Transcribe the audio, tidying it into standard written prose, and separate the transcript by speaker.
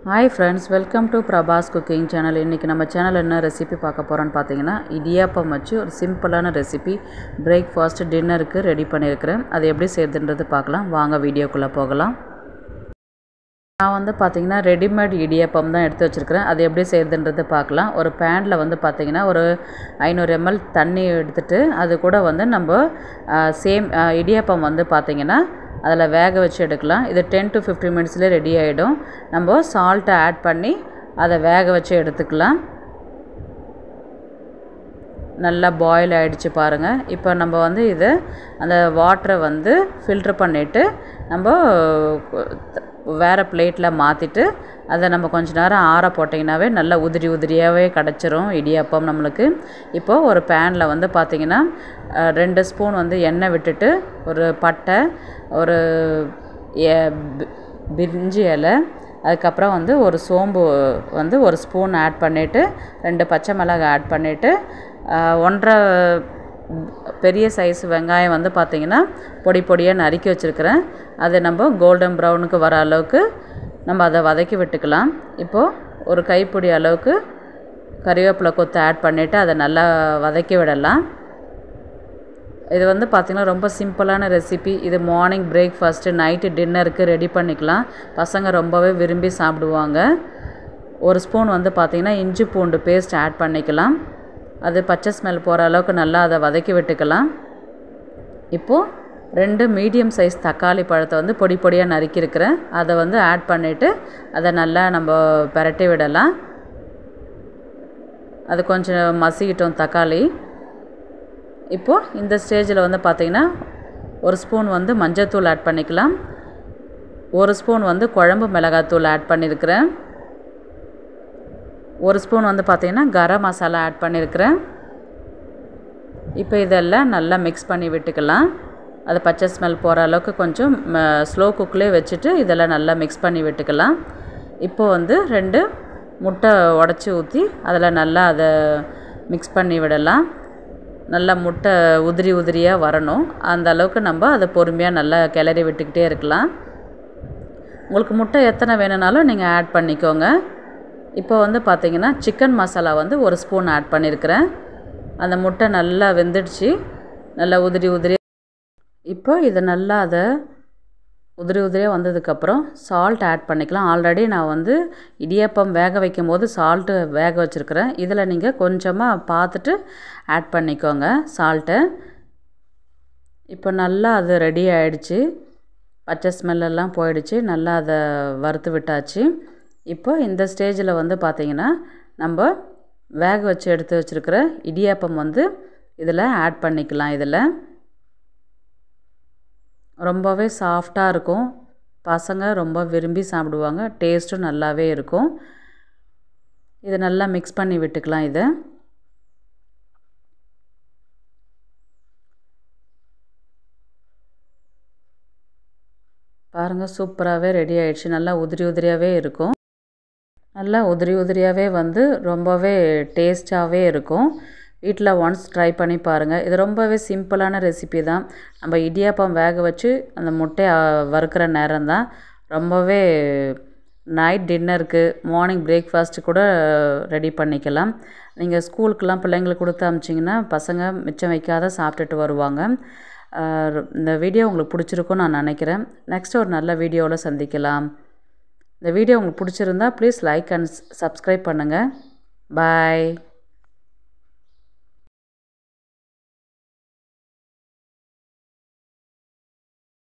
Speaker 1: Hi friends, welcome to Prabhas Cooking Channel. இன்னைக்கு நம்ம சேனல்ல என்ன ரெசிபி பார்க்க போறோம்னு பாத்தீங்கன்னா இடியாப்பம் வச்சு ஒரு சிம்பிளான ரெசிபி பிரேக்ஃபாஸ்ட் டின்னருக்கு ரெடி பண்ணியிருக்கேன். அது எப்படி செய்யறதுன்றது பார்க்கலாம். வாங்க வீடியோக்குள்ள போகலாம். நான் வந்து பாத்தீங்கன்னா ரெடிமேட் இடியாப்பம் தான் எடுத்து வச்சிருக்கேன். அது எப்படி செய்யறதுன்றது பார்க்கலாம். ஒரு panல வந்து பாத்தீங்கன்னா ஒரு 500 ml தண்ணி எடுத்துட்டு அது கூட வந்து நம்ம சேம் இடியாப்பம் வந்து பாத்தீங்கன்னா அதில் வேக வச்சு எடுக்கலாம். இது 10 to 15 மினிட்ஸ்லேயே ரெடி ஆகிடும். நம்ம சால்ட்டை ஆட் பண்ணி அதை வேக வச்சு எடுத்துக்கலாம். நல்லா பாயில் ஆகிடுச்சு பாருங்கள். இப்போ நம்ம வந்து இதை அந்த வாட்டரை வந்து ஃபில்ட்ரு பண்ணிவிட்டு நம்ம வேறு பிளேட்டில் மாற்றிட்டு அதை நம்ம கொஞ்ச நேரம் ஆற போட்டிங்கனாவே நல்லா உதிரியாகவே கிடச்சிரும் இடியாப்பம் நம்மளுக்கு. இப்போது ஒரு பேனில் வந்து பார்த்திங்கன்னா 2 ஸ்பூன் வந்து எண்ணெய் விட்டுட்டு ஒரு பட்டை, ஒரு பிரிஞ்சி இலை, அதுக்கப்புறம் வந்து ஒரு சோம்பு வந்து ஒரு ஸ்பூன் ஆட் பண்ணிவிட்டு 2 பச்சை மிளகாய் ஆட் பண்ணிவிட்டு 1.5 பெரிய சைஸ் வெங்காயம் வந்து பார்த்திங்கன்னா பொடியாக நறுக்கி வச்சுருக்கிறேன். அதை நம்ம கோல்டன் ப்ரௌனுக்கு வர அளவுக்கு நம்ம அதை வதக்கி விட்டுக்கலாம். இப்போது ஒரு கைப்பிடி அளவுக்கு கறிவேப்பிலை கொத்து ஆட் பண்ணிவிட்டு அதை நல்லா வதக்கி விடலாம். இது வந்து பார்த்திங்கன்னா ரொம்ப சிம்பிளான ரெசிபி. இது மார்னிங் பிரேக்ஃபாஸ்ட்டு, நைட்டு டின்னருக்கு ரெடி பண்ணிக்கலாம். பசங்க ரொம்பவே விரும்பி சாப்பிடுவாங்க. ஒரு ஸ்பூன் வந்து பார்த்திங்கன்னா இஞ்சி பூண்டு பேஸ்ட் ஆட் பண்ணிக்கலாம். அது பச்சை ஸ்மெல் போகிற அளவுக்கு நல்லா அதை வதக்கி விட்டுக்கலாம். இப்போது 2 மீடியம் சைஸ் தக்காளி பழத்தை வந்து பொடியாக நறுக்கியிருக்கிறேன். அதை வந்து ஆட் பண்ணிவிட்டு அதை நல்லா நம்ம பிரட்டி விடலாம். அது கொஞ்சம் மசிக்கிட்டோம் தக்காளி. இப்போது இந்த ஸ்டேஜில் வந்து பார்த்திங்கன்னா ஒரு ஸ்பூன் வந்து மஞ்சள்தூள் ஆட் பண்ணிக்கலாம். ஒரு ஸ்பூன் வந்து குழம்பு மிளகாத்தூள் ஆட் பண்ணியிருக்கிறேன். ஒரு ஸ்பூன் வந்து பார்த்திங்கன்னா கரம் மசாலா ஆட் பண்ணியிருக்கிறேன். இப்போ இதெல்லாம் நல்லா மிக்ஸ் பண்ணி விட்டுக்கலாம். அது பச்சை ஸ்மெல் போகிற அளவுக்கு கொஞ்சம் ஸ்லோ குக்கிலே வச்சுட்டு இதெல்லாம் நல்லா மிக்ஸ் பண்ணி விட்டுக்கலாம். இப்போது வந்து 2 முட்டை உடச்சி ஊற்றி அதில் நல்லா அதை மிக்ஸ் பண்ணி விடலாம். நல்லா முட்டை உதிரியாக வரணும். அந்த அளவுக்கு நம்ம அதை பொறுமையாக நல்லா கிளறி விட்டுக்கிட்டே இருக்கலாம். உங்களுக்கு முட்டை எத்தனை வேணும்னாலும் நீங்கள் ஆட் பண்ணிக்கோங்க. இப்போ வந்து பார்த்திங்கன்னா சிக்கன் மசாலா வந்து ஒரு ஸ்பூன் ஆட் பண்ணியிருக்கிறேன். அந்த முட்டை நல்லா வெந்துடுச்சு, நல்லா உதிரியாக. இப்போ இதை நல்லா அதை உதிரியாக வந்ததுக்கப்புறம் சால்ட் ஆட் பண்ணிக்கலாம். ஆல்ரெடி நான் வந்து இடியாப்பம் வேக வைக்கும் போது சால்ட்டு வேக வச்சுருக்கிறேன். இதில் நீங்கள் கொஞ்சமாக பார்த்துட்டு ஆட் பண்ணிக்கோங்க சால்ட்டை. இப்போ நல்லா அது ரெடி ஆகிடுச்சு. பச்சை ஸ்மெல்லெல்லாம் போயிடுச்சு. நல்லா அதை வறுத்து விட்டாச்சு. இப்போ இந்த ஸ்டேஜில் வந்து பார்த்திங்கன்னா நம்ம வேக வச்சு எடுத்து வச்சுருக்கிற இடியாப்பம் வந்து இதில் ஆட் பண்ணிக்கலாம். இதில் ரொம்பவே சாஃப்டாக இருக்கும். பசங்க ரொம்ப விரும்பி சாப்பிடுவாங்க. டேஸ்ட்டும் நல்லாவே இருக்கும். இதை நல்லா மிக்ஸ் பண்ணி விட்டுக்கலாம். இதை பாருங்கள், சூப்பராகவே ரெடி ஆகிடுச்சு. நல்லா உதிரியாகவே இருக்கும். நல்லா உதிரியாகவே வந்து ரொம்பவே டேஸ்ட்டாகவே இருக்கும். வீட்டில் ஒன்ஸ் ட்ரை பண்ணி பாருங்கள். இது ரொம்பவே சிம்பிளான ரெசிபி தான். நம்ம இடியாப்பம் வேக வச்சு அந்த முட்டையை வறுக்கிற நேரம் தான். ரொம்பவே நைட் டின்னருக்கு, மார்னிங் பிரேக்ஃபாஸ்ட்டு கூட ரெடி பண்ணிக்கலாம். நீங்கள் ஸ்கூலுக்கெலாம் பிள்ளைங்களுக்கு கொடுத்து அனுப்பிச்சிங்கன்னா பசங்க மிச்சம் வைக்காத சாப்பிட்டுட்டு வருவாங்க. இந்த வீடியோ உங்களுக்கு பிடிச்சிருக்குன்னு நான் நினைக்கிறேன். நெக்ஸ்ட் ஒரு நல்ல வீடியோவில் சந்திக்கலாம். இந்த வீடியோ உங்களுக்கு பிடிச்சிருந்தா ப்ளீஸ் லைக் அண்ட் சப்ஸ்கிரைப் பண்ணுங்கள். பாய்.